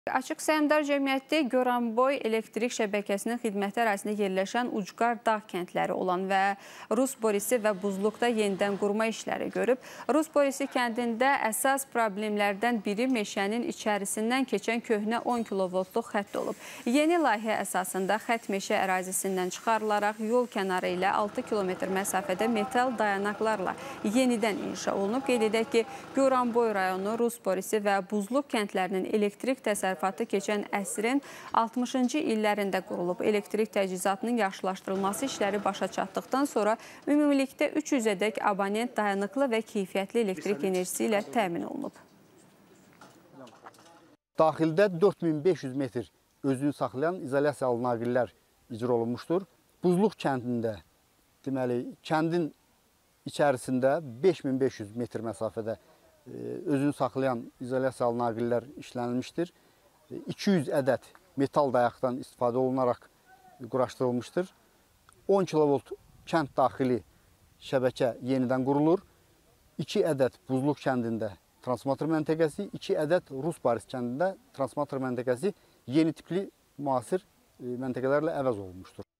Açıq Səhmdar Cəmiyyəti Goranboy elektrik şəbəkəsinin xidməti ərazisində yerləşən ucqar dağ kəndləri olan və Rus Borisi və Buzluqda yenidən qurma işləri görüb. Rus Borisi kəndində əsas problemlərdən biri meşənin içərisindən keçən köhnə 10 kilovoltluq xətt olub. Yeni layihə əsasında xətt meşə ərazisindən çıxarılaraq yol kənarı ilə 6 kilometr məsafədə metal dayanaqlarla yenidən inşa olunub. Qeyd edək ki, Goranboy rayonu Rus Borisi və Buzluq kəndlərinin elektrik təsərrüfatı keçən əsrin 60-cı illərində qurulub. Elektrik təchizatının yaxşılaşdırılması işləri başa çatdıqdan sonra ümumilikdə 300-ədək abonent dayanıqlı və keyfiyyətli elektrik enerjisi ilə təmin olunub. Daxildə 4500 metr özünü saxlayan izolyasiyalı naqillər icra olunmuşdur. Buzluq kəndində, deməli, kəndin içərisində 5500 metr məsafədə özünü saxlayan izolyasiyalı naqillər işlənilmişdir. 200 ədəd metal dayaqdan istifadə olunaraq quraşdırılmışdır. 10 kilovolt kənd daxili şəbəkə yenidən qurulur. 2 ədəd Buzluq kəndində transformator məntəqəsi, 2 ədəd Rus Boris kəndində transformator məntəqəsi yeni tipli müasir məntəqələrlə əvəz olunmuşdur.